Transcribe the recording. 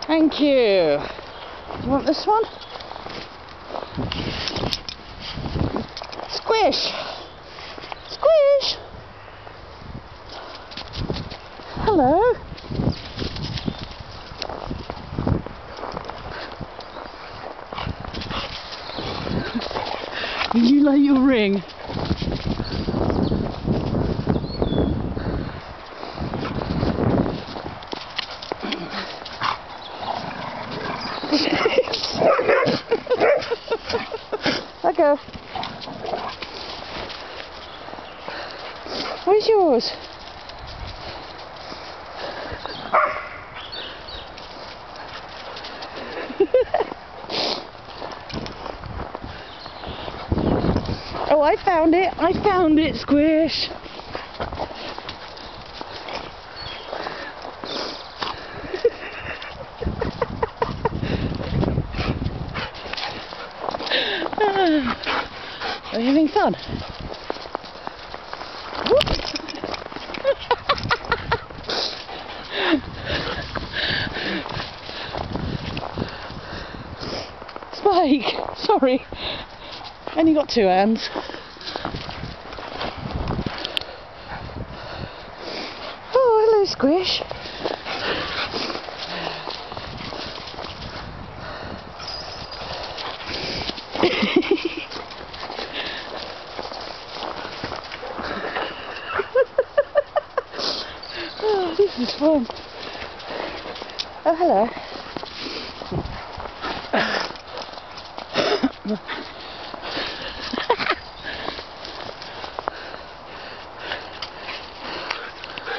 Thank you. Do you want this one? Squish! Squish! Hello. Will you lay your ring? Let go. Where's yours? Oh, I found it! I found it, Squish! Are you having fun? Spike! Sorry, only got 2 hands. Oh, hello, Squish. Oh, this is fun. Oh, hello.